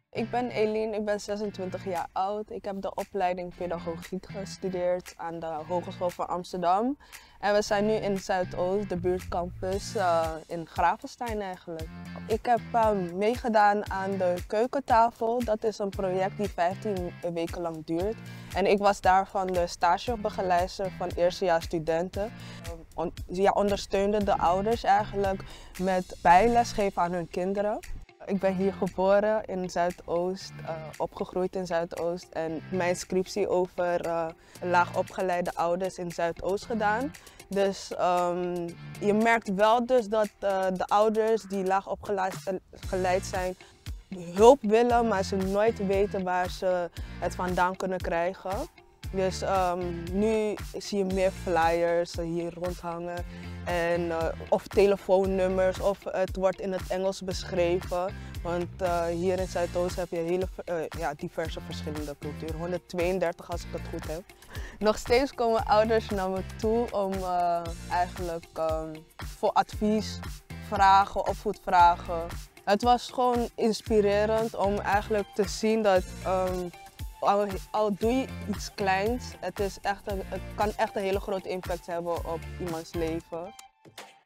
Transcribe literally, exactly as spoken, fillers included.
Ik ben Eline, ik ben zesentwintig jaar oud. Ik heb de opleiding pedagogiek gestudeerd aan de Hogeschool van Amsterdam. En we zijn nu in Zuidoost, de buurtcampus uh, in Gravenstein eigenlijk. Ik heb uh, meegedaan aan de keukentafel. Dat is een project die vijftien weken lang duurt. En ik was daarvan de stagebegeleider van eerstejaars studenten. On ja, ondersteunde de ouders eigenlijk met bijles geven aan hun kinderen. Ik ben hier geboren in Zuidoost, uh, opgegroeid in Zuidoost en mijn scriptie over uh, laag opgeleide ouders in Zuidoost gedaan. Dus um, je merkt wel dus dat uh, de ouders die laag opgeleid zijn hulp willen, maar ze nooit weten waar ze het vandaan kunnen krijgen. Dus um, nu zie je meer flyers hier rondhangen en, uh, of telefoonnummers of het wordt in het Engels beschreven. Want uh, hier in Zuidoost heb je hele uh, ja, diverse verschillende culturen, honderdtweeëndertig als ik het goed heb. Nog steeds komen ouders naar me toe om uh, eigenlijk um, voor advies, vragen, opvoedvragen. Het was gewoon inspirerend om eigenlijk te zien dat um, Al, al doe je iets kleins, het, is echt een, het kan echt een hele grote impact hebben op iemands leven.